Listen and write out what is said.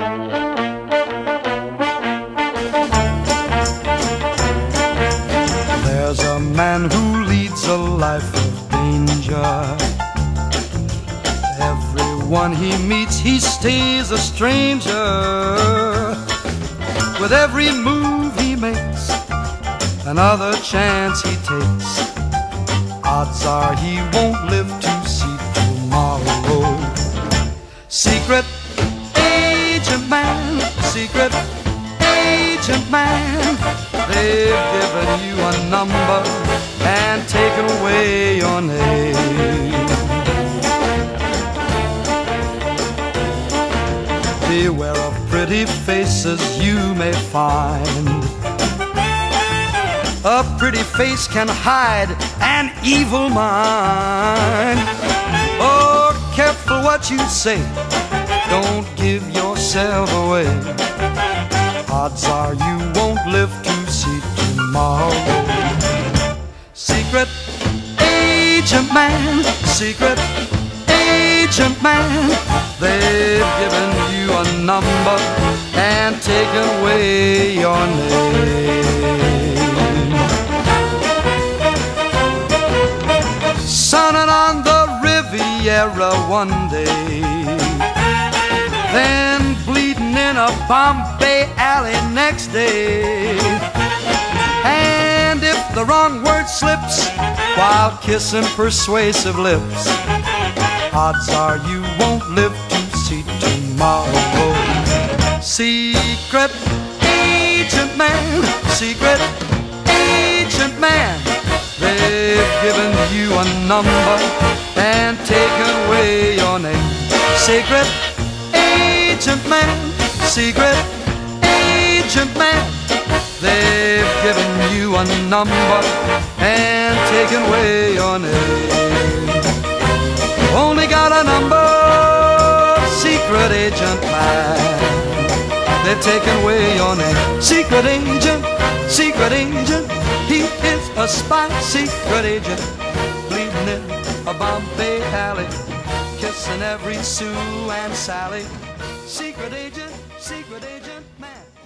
There's a man who leads a life of danger. Everyone he meets, he stays a stranger. With every move he makes, another chance he takes, odds are he won't live to see tomorrow. Secret agent man, secret agent man, they've given you a number and taken away your name. Beware of pretty faces you may find. A pretty face can hide an evil mind. Oh, careful what you say, don't give yourself away. Odds are you won't live to see tomorrow. Secret agent man, secret agent man, they've given you a number and taken away your name. Sunning on the Riviera one day, then bleeding in a Bombay alley next day. And if the wrong word slips while kissing persuasive lips, odds are you won't live to see tomorrow. Secret agent man, secret agent man, they've given you a number and taken away your name. Secret agent man, secret agent man, they've given you a number and taken away your name. Only got a number, secret agent man, they've taken away your name. Secret agent, he is a spy. Secret agent, bleeding in a Bombay alley, kissing every Sue and Sally. Secret agent man.